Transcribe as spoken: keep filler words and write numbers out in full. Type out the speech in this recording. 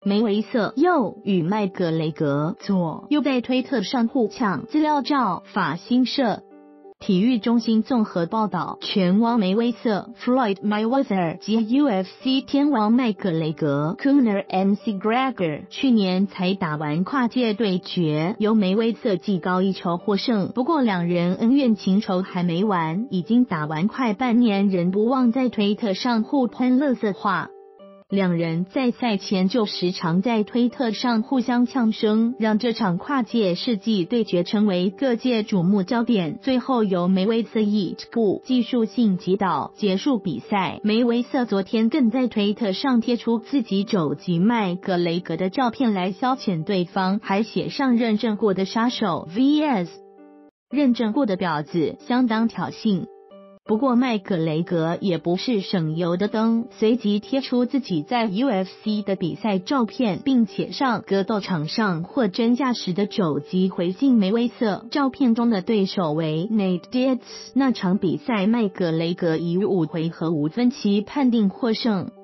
梅维瑟右与麦格雷格左又在推特上互呛。资料照法新社体育中心综合报道，拳王梅威瑟 Floyd Mayweather 及 U F C 天王麦格雷格 Conor M C Gregor 去年才打完跨界对决，由梅威瑟技高一筹获胜。不过两人恩怨情仇还没完，已经打完快半年，仍不忘在推特上互喷垃圾话。两人在赛前就时常在推特上互相呛声，让这场跨界世纪对决成为各界瞩目焦点。最后由梅维瑟以步技术性击倒结束比赛。梅维瑟昨天更在推特上贴出自己肘击麦格雷格的照片来消遣对方，还写上认证过的杀手 V S 认证过的婊子，相当挑衅。不过麦格雷格也不是省油的灯，随即贴出自己在 U F C 的比赛照片，并且上格斗场上货真价实的肘击回敬梅威瑟。照片中的对手为 Nate Diaz， 那场比赛麦格雷格以五回合无分歧判定获胜。